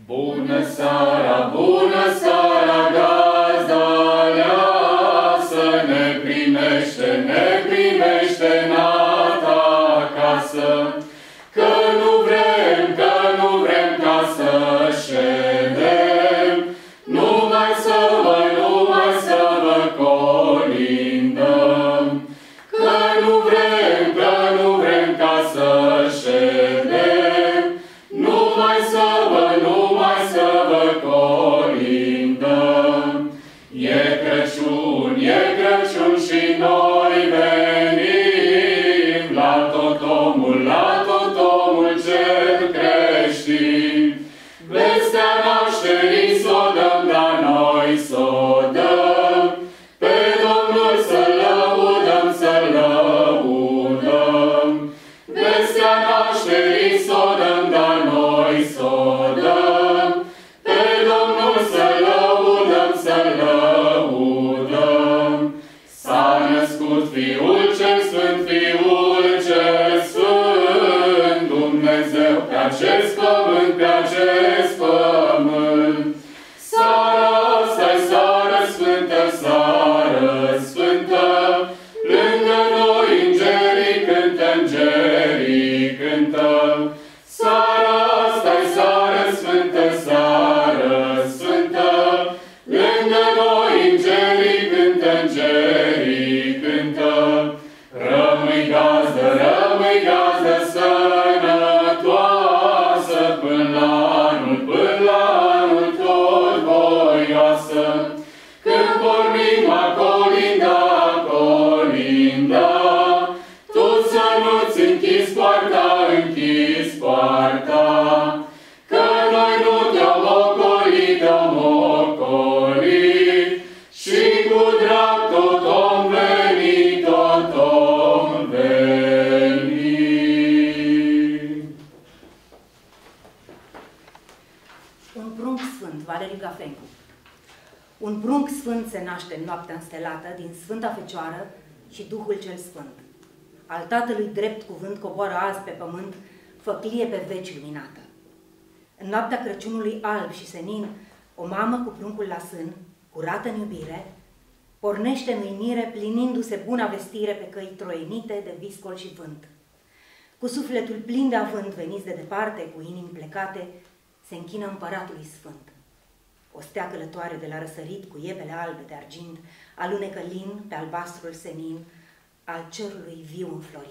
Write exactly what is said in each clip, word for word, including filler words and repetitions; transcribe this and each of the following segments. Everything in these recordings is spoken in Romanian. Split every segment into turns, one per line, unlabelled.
Bună seara, bună seara, gazda aleasă, ne primește, ne primește în a ta casă. Că nu vrem, că nu vrem ca să ședem, numai să vă, numai să vă colindăm. Că nu vrem, că nu vrem ca să ședem, numai să vă, numai să vă colindăm. E Crăciun, e Crăciun și noi venim la tot omul, la tot omul cel creștin. Vestea nașterii s-o dăm, dar noi s-o dăm, pe Domnul să-L lăudăm, să-L lăudăm. Vestea nașterii s-o dăm, dar noi s-o dăm, pe Domnul să-L lăudăm, să-L lăudăm. S-a născut Fiul cel Sfânt, Fiul cel Sfânt, Dumnezeu pe acest pământ, pe acest pământ. Seara asta-i seară sfântă, seară sfântă, lângă noi îngerii cântă, îngerii cântă. Seara asta-i seară sfântă, seară sfântă, lângă noi îngerii cântă, îngerii cântă. Rămâi gazdă, rămâi gazdă sănătoasă, până la anul, până la anul tot voioasă. Când pornim a colinda, a colinda, tu să nu-ți închizi poarta, închizi poarta. Că noi nu te-am ocolit, te-am ocolit, și cu drag tot om veni, tot om veni.
Un prunc sfânt, Valeriu Gafencu. Un prunc sfânt se naște în noaptea înstelată din Sfânta Fecioară și Duhul cel Sfânt. Al Tatălui drept cuvânt coboară azi pe pământ, făclie pe veci luminată. În noaptea Crăciunului alb și senin, o mamă cu pruncul la sân, curată în iubire, pornește în uimire, plinindu-se buna vestire pe căi troienite de viscol și vânt. Cu sufletul plin de avânt, veniți de departe, cu inimi plecate, se închină împăratului sfânt. O stea călătoare de la răsărit, cu iepele albe de argint, alunecă lin pe albastrul senin al cerului viu înflorit.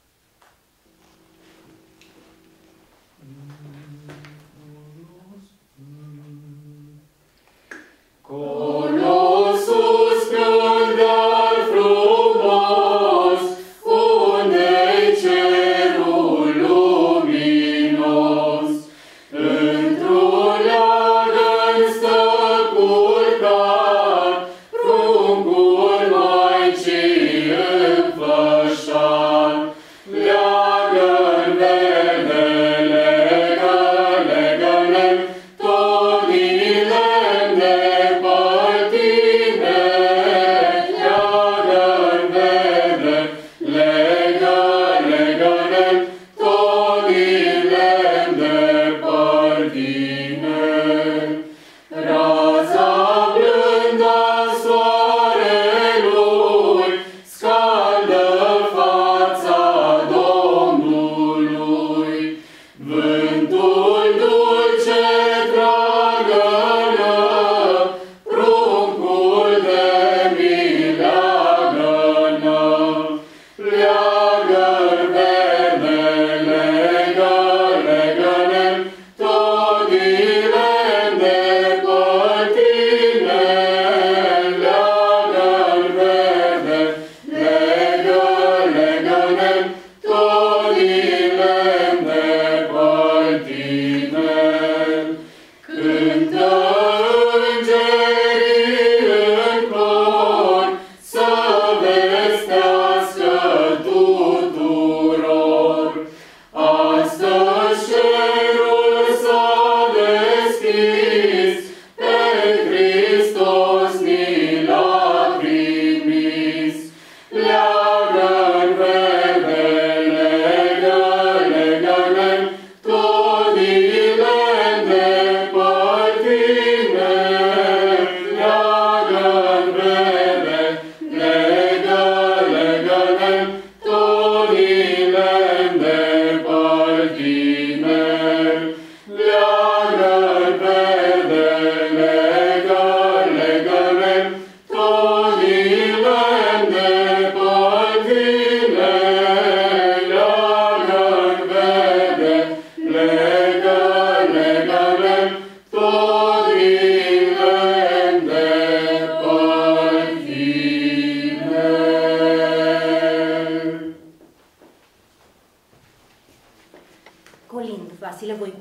Colosul scândăr frumos, unde-i cerul luminos, într-un leagăn stă culcat, pruncul Maicii înfășat. Leagăn verde, legă, legă-ne, tot din lemn de pătine. Leagăn verde, legă, legă-ne, tot din lemn de pătine. Raza blândă a soarelui scaldă fața Domnului. Vântul dulce tragănă, pruncul de mileagănă. Leagăn verde, legă, legă-ne, tot din lemn de pătine. Leagăn verde, legă, legă-ne, tot din lemn de pătine. Cântă îngerii în cor să vestească tuturor. Astăzi cerul s-a deschis, pe Hristos ni l-a trimis. Leagăn verde, legă, legă-ne, tot din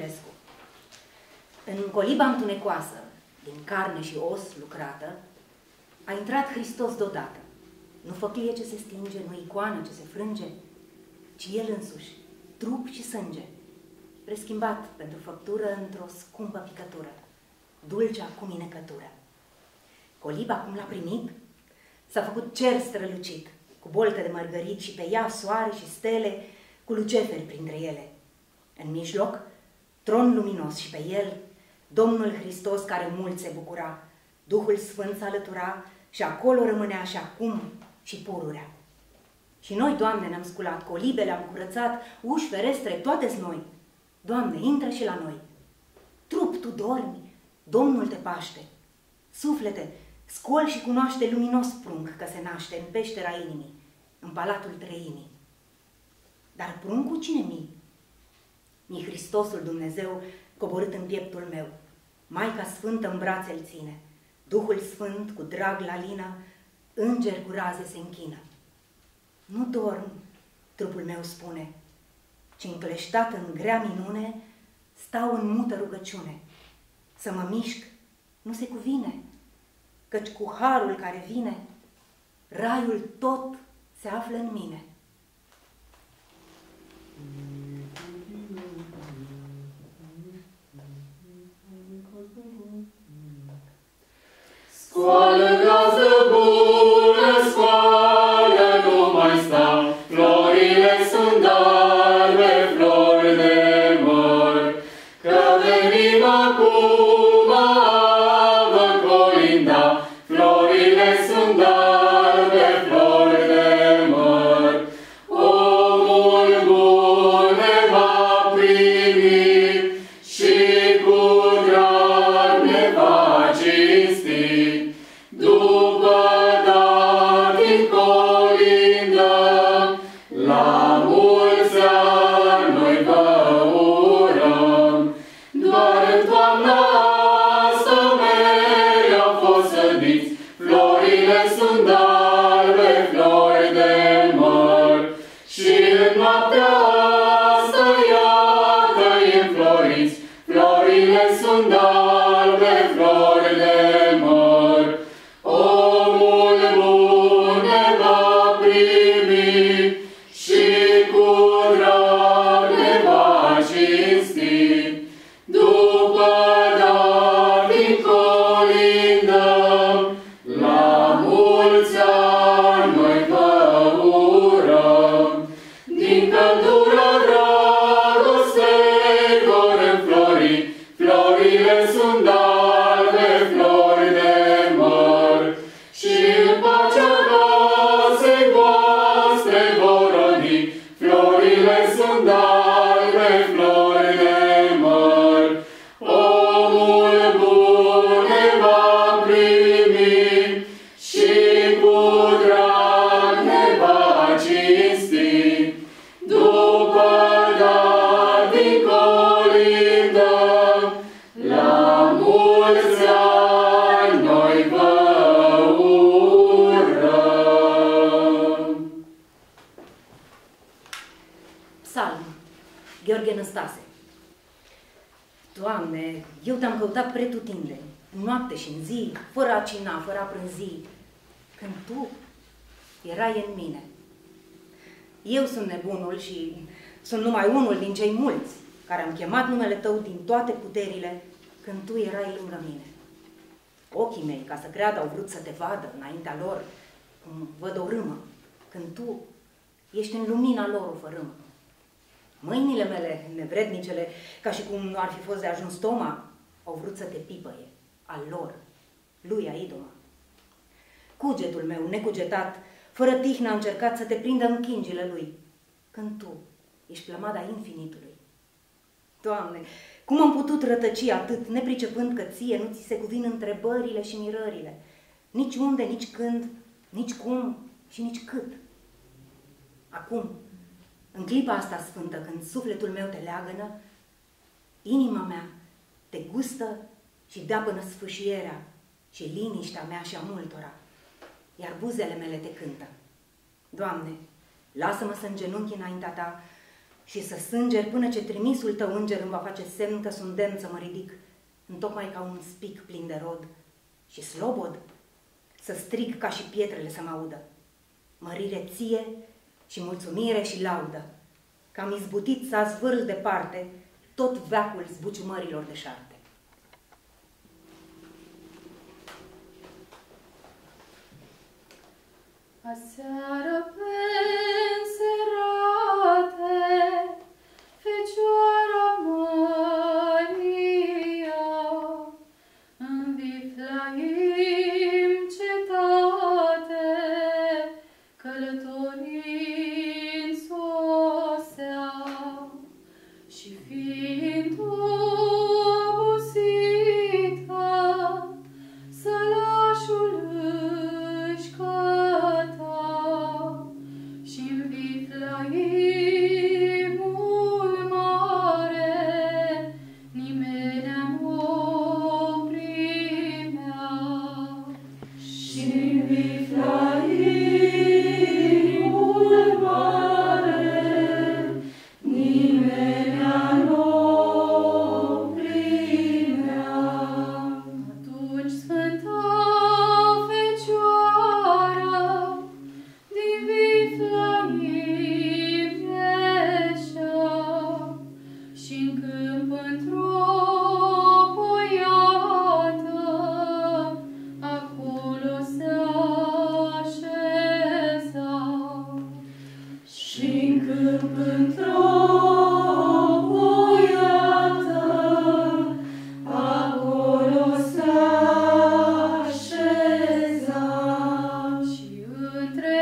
Niculescu. În coliba întunecoasă, din carne și os lucrată, a intrat Hristos deodată. Nu făclie ce se stinge, nu icoană ce se frânge, ci El însuși, trup și sânge, preschimbat pentru făptură într-o scumpă picătură, dulcea cu minecătură. Coliba, cum l-a primit, s-a făcut cer strălucit, cu bolte de mărgărit și pe ea soare și stele, cu luceferi printre ele. În mijloc, tron luminos și pe el, Domnul Hristos care mulți se bucura, Duhul Sfânt s-alătura și acolo rămânea și acum și pururea. Și noi, Doamne, ne-am sculat, colibe le-am curățat, uși, ferestre, toate-s noi. Doamne, intră și la noi. Trup, tu dormi, Domnul te paște. Suflete, scol și cunoaște luminos prunc că se naște în peștera inimii, în palatul trăimii. Dar pruncul cine mi? Mi Hristosul Dumnezeu coborât în pieptul meu. Maica Sfântă în brațe îl ține. Duhul Sfânt cu drag la lină, înger cu raze se închină. Nu dorm, trupul meu spune, ci încleștat în grea minune, stau în mută rugăciune. Să mă mișc nu se cuvine, căci cu harul care vine, raiul tot se află în mine.
Scoală, gază bună, scoală, nu mai sta, florile sunt albe, flori de măr, că venim acum a vă colinda, florile sunt albe, flori de măr. Omul bun ne va primi și cu drag ne va cinsti. După datin colindăm, la mulți ani noi vă urăm. Doar în toamna asta meri au fost sădiți, florile sunt albe, flori de măr. Și în noaptea asta iată-i înfloriți, florile sunt albe, flori de măr. Omul bun ne va primi și cu drag ne va cinsti. După datin colindăm, la mulți ani noi vă urăm. Din căldura dragostei vor înflori, florile sunt albe, flori de măr. Și în pacea casei voastre vor rodi, florile sunt albe, flori de măr. Omul bun ne va primi și cu drag ne va cinsti. După datin colindăm, la mulți ani noi vă urăm.
Psalm, Gheorghe Năstase. Doamne, eu te-am căutat pretutindeni, în noapte și în zi, fără a cina, fără a prânzi, când Tu erai în mine. Eu sunt nebunul și sunt numai unul din cei mulți care am chemat numele Tău din toate puterile când Tu erai lângă mine. Ochii mei, ca să creadă, au vrut să Te vadă înaintea lor, cum văd o râmă, când Tu ești în lumina lor o fărâmă. Mâinile mele, nevrednicele, ca și cum nu ar fi fost de ajuns Toma, au vrut să Te pipăie, al lor, lui Aidoma. Cugetul meu, necugetat, fără tihnă a încercat să Te prindă în chingile lui, când Tu ești plămada infinitului. Doamne, cum am putut rătăci atât, nepricepând că Ție nu Ți se cuvin întrebările și mirările, nici unde, nici când, nici cum și nici cât. Acum, în clipa asta sfântă, când sufletul meu Te leagănă, inima mea Te gustă și dea până sfâșierea și liniștea mea și a multora, iar buzele mele Te cântă. Doamne, lasă-mă să îngenunchi înaintea Ta și să sângeri până ce trimisul tău înger îmi va face semn că sunt demn să mă ridic, întocmai ca un spic plin de rod, și slobod să strig ca și pietrele să mă audă. Mărire ție și mulțumire și laudă, că am izbutit să azvârl departe tot veacul zbuciumărilor de șarte.
Aseară penserate, Fecioara Maria, în Viflaim cetate, călătorind sosea, și fiind obosită, sălașul își căta, și-n Viflaimul mare, nimenea n-o primea. Și-n Viflaimul mare, nimenea n-o primea. Atunci Sfânta Fecioară din Viflaim ieșea, și-n câmp într-o poiată, acolo se așeza. Și-n câmp într-o poiată, acolo se așeza. Și între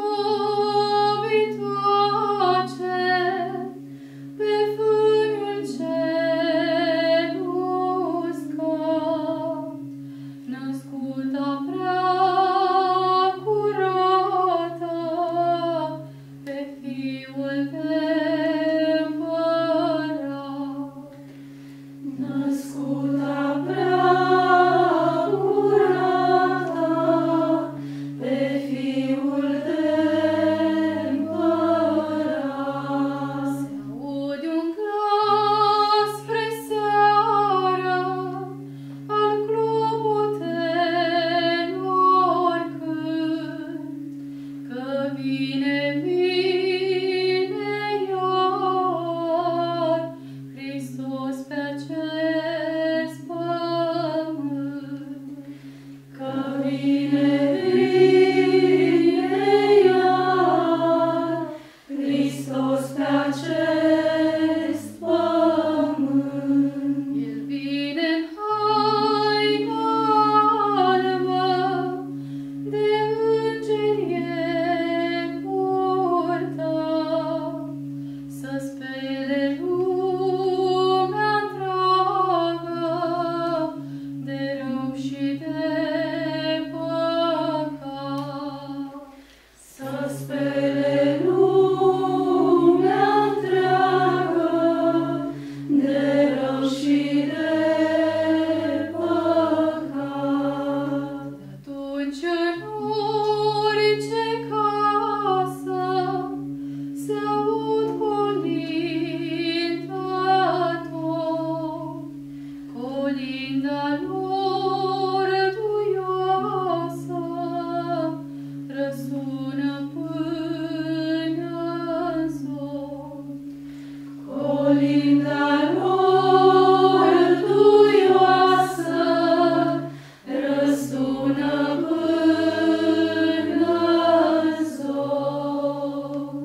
dobitoace, pe fâniul cel uscat, născuta prea curată, pe Fiul de Împărat. Născuta prea curată, pe Fiul de Împărat. Se aude un glas spre seară al clopotelor cânt, că vine, vine iar Hristos pe acest pământ. Că vine, vine iar Hristos pe acest pământ. El vine în haină albă, de îngeri e purtat, să spele lumea întreagă de rău și de păcat. Să spele lumea întreagă de rău și de păcat. Atunci în orice casă se aud colindători, colinda lor duioasă răsună până în zor. Colinda lor duioasă răsună până în zor.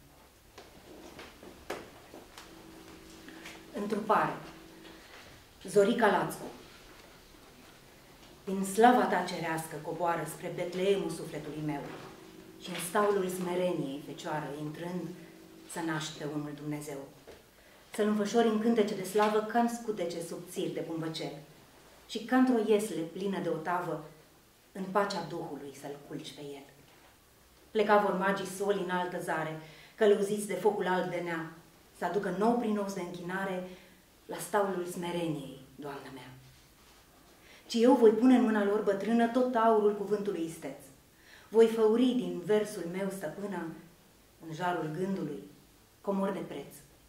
Întrupare. Zorica Lațcu. Din slava ta cerească coboară spre Betleemul sufletului meu și în staulul smereniei, Fecioară, intrând, să naști pe unul Dumnezeu. Să-l înfășori în cântece de slavă ca în scutece subțiri de bumbăcel și ca într-o iesle plină de otavă, în pacea Duhului să-l culci pe el. Pleca vor magii soli în altă zare, călăuziți de focul alb de nea, să aducă nou prin os de închinare la staulul smereniei, Doamna mea. Ci eu voi pune în mâna lor bătrână tot aurul cuvântului isteț. Voi făuri din versul meu, stăpână, în jarul gândului, comor de preț.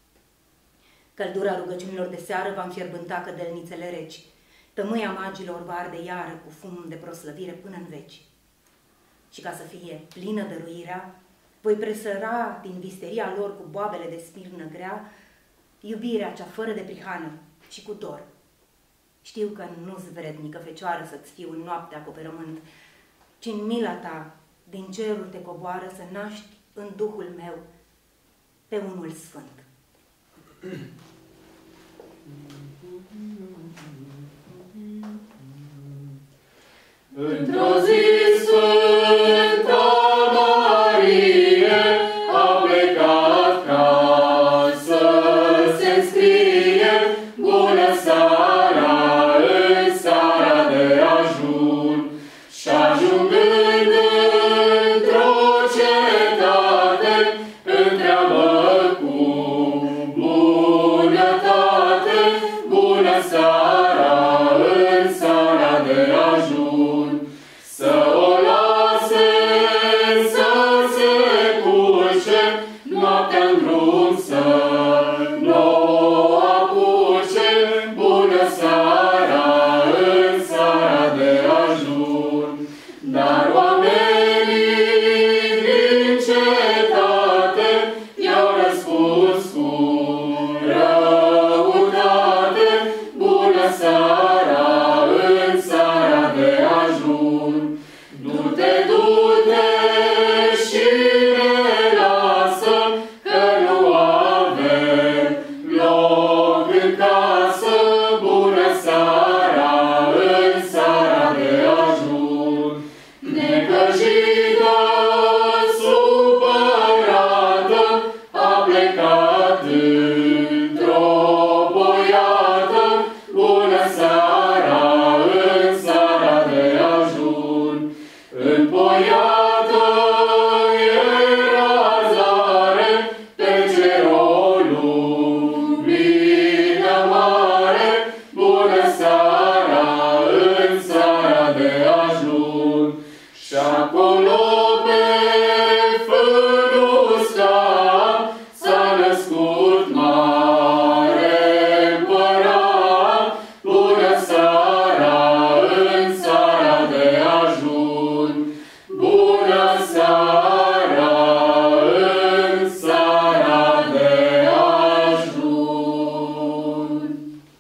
Căldura rugăciunilor de seară va înfierbânta cădelnițele reci. Tămâia magilor va arde iară cu fum de proslăvire până în veci. Și ca să fie plină dăruirea, voi presăra din visteria lor cu boabele de smirnă grea iubirea cea fără de prihană și cu dor. Știu că nu-s vrednică, Fecioară, să-ți fiu în noapte acoperământ, ci în mila ta din cerul te coboară să naști în Duhul meu pe unul sfânt.
Într-o zi Sfânta Marie a plecat ca să se înscrie bună seara în seara de ajun și ajungând într-o cetate întreabă cu bunătate bună seara în seara de ajun. Să o lase să se culce, noaptea-n drum să n-o apuce, bună seara în seara de ajun. Dar oamenii din cetate i-au răspuns cu răutate, bună seara în seara de ajun. Du-te, du-te și ne lasă, că nu avem loc în casă, bună seara în seara de ajun. Necăjită, supărată, a plecat într-o boiată, bună seara în seara de ajun. În boiată era zare, pe cerul lumină mare, bună seara în seara de ajun. Și acolo pe fânul uscat s-a născut mare împărat, bună seara în seara de ajun. Bună seara în seara de ajun.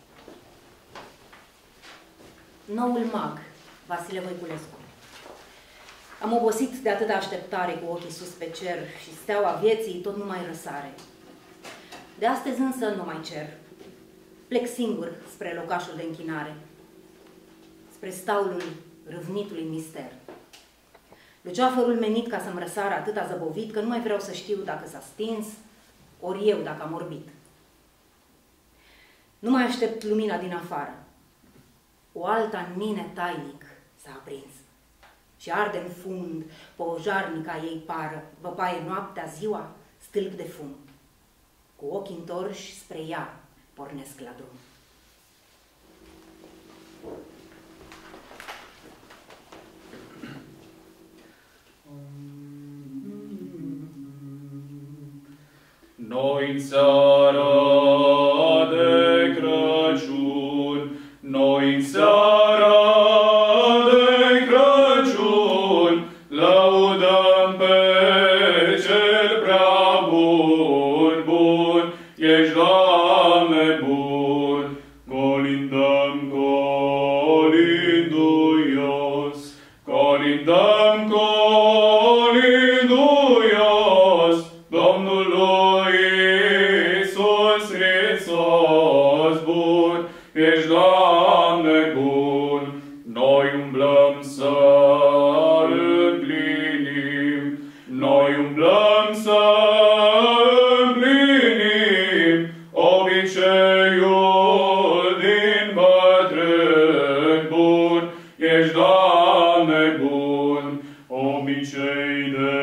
Noul mag, Vasile Voiculescu. Am obosit de atâta așteptare cu ochii sus pe cer și steaua vieții tot nu mai răsare. De astăzi însă nu mai cer. Plec singur spre locașul de închinare, spre staulul râvnitului mister. Luceafărul menit ca să-mi răsară atâta zăbovit, că nu mai vreau să știu dacă s-a stins, ori eu dacă am orbit. Nu mai aștept lumina din afară. O alta în mine tainic s-a aprins și arde în fund, pe o jarnica ei pară, văpaie noaptea, ziua, stâlp de fum. Cu ochii întorși spre ea pornesc la drum.
Noi în seara de Crăciun, noi în seara de Crăciun, lăudăm pe cel prea bun, bun, ești, Doamne, bun. Colindăm colinduios, colindăm colinduios, Domnului Iisus Hristos bun, ești, Doamne, bun. Noi umblăm să împlinim, noi umblăm să împlinim obiceiul din bătrân bun, ești, Doamne, bun. Obicei de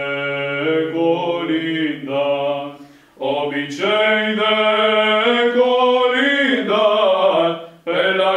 colindat, obicei de colindat, pe la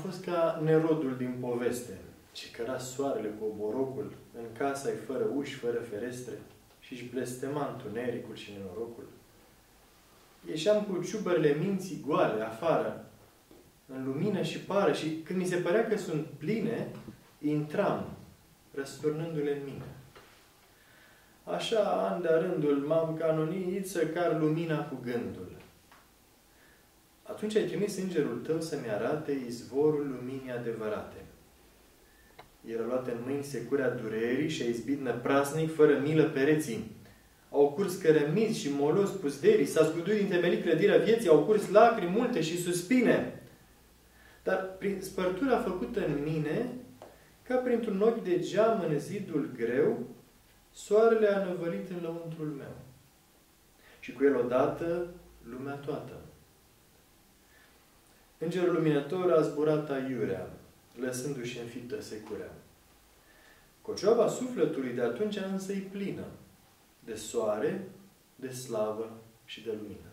fost ca Nerodul din poveste, ce căra soarele cu oborocul în casa-i fără uși, fără ferestre și își blestema întunericul și nenorocul. Ieșeam cu ciubările minții goale afară, în lumină și pară, și când mi se părea că sunt pline, intram, răsturnându-le în mine. Așa, an de-a rândul, m-am canonit să car lumina cu gândul. Atunci ai trimis îngerul tău să-mi arate izvorul luminii adevărate. Era luat în mâini securea durerii și a izbit năprasnic fără milă pereții. Au curs cărămizi și molos puzderii, s-a zguduit din temelii clădirea vieții, au curs lacrimi multe și suspine. Dar prin spărtura făcută în mine, ca printr-un ochi de geam în zidul greu, soarele a năvălit în lăuntrul meu. Și cu el odată lumea toată. Îngerul luminător a zburat aiurea, lăsându-și înfiptă securea. Cocioaba sufletului de atunci însă e plină de soare, de slavă și de lumină.